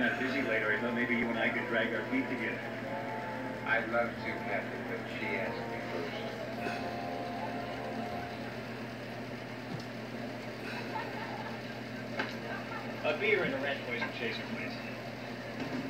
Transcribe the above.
that busy later, I thought maybe you and I could drag our feet together. I'd love to, Captain, but she asked me first. A beer and a rat poison chaser, please.